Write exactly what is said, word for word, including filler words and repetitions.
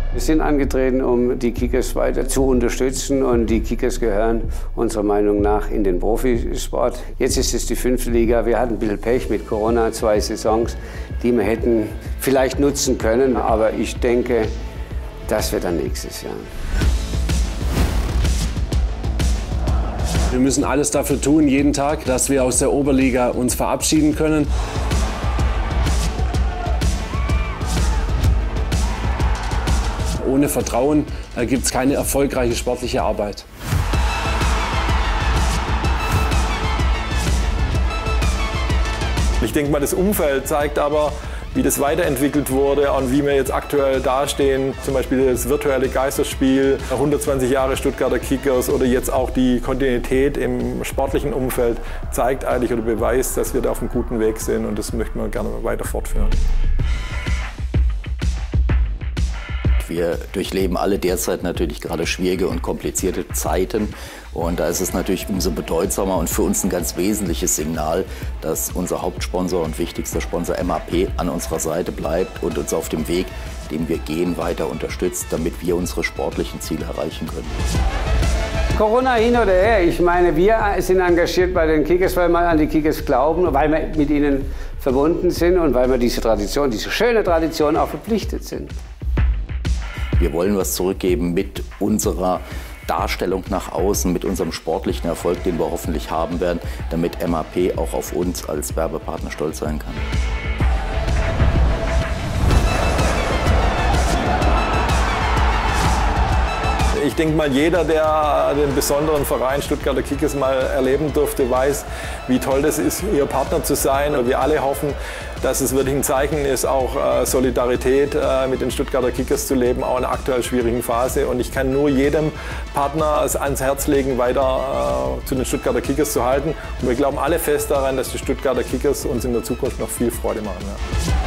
Wir sind angetreten, um die Kickers weiter zu unterstützen, und die Kickers gehören unserer Meinung nach in den Profisport. Jetzt ist es die fünfte Liga. Wir hatten ein bisschen Pech mit Corona, zwei Saisons, die wir hätten vielleicht nutzen können, aber ich denke, das wird dann nächstes Jahr. Wir müssen alles dafür tun, jeden Tag, dass wir aus der Oberliga uns verabschieden können. Ohne Vertrauen gibt es keine erfolgreiche sportliche Arbeit. Ich denke mal, das Umfeld zeigt aber, wie das weiterentwickelt wurde und wie wir jetzt aktuell dastehen. Zum Beispiel das virtuelle Geisterspiel, hundertzwanzig Jahre Stuttgarter Kickers oder jetzt auch die Kontinuität im sportlichen Umfeld zeigt eigentlich oder beweist, dass wir da auf einem guten Weg sind, und das möchten wir gerne weiter fortführen. Wir durchleben alle derzeit natürlich gerade schwierige und komplizierte Zeiten. Und da ist es natürlich umso bedeutsamer und für uns ein ganz wesentliches Signal, dass unser Hauptsponsor und wichtigster Sponsor M A P an unserer Seite bleibt und uns auf dem Weg, den wir gehen, weiter unterstützt, damit wir unsere sportlichen Ziele erreichen können. Corona hin oder her, ich meine, wir sind engagiert bei den Kickers, weil wir an die Kickers glauben, weil wir mit ihnen verbunden sind und weil wir diese Tradition, diese schöne Tradition auch verpflichtet sind. Wir wollen was zurückgeben mit unserer Darstellung nach außen, mit unserem sportlichen Erfolg, den wir hoffentlich haben werden, damit M A P auch auf uns als Werbepartner stolz sein kann. Ich denke mal, jeder, der den besonderen Verein Stuttgarter Kickers mal erleben durfte, weiß, wie toll das ist, ihr Partner zu sein. Und wir alle hoffen, dass es wirklich ein Zeichen ist, auch Solidarität mit den Stuttgarter Kickers zu leben, auch in einer aktuell schwierigen Phase. Und ich kann nur jedem Partner es ans Herz legen, weiter zu den Stuttgarter Kickers zu halten. Und wir glauben alle fest daran, dass die Stuttgarter Kickers uns in der Zukunft noch viel Freude machen. Ja.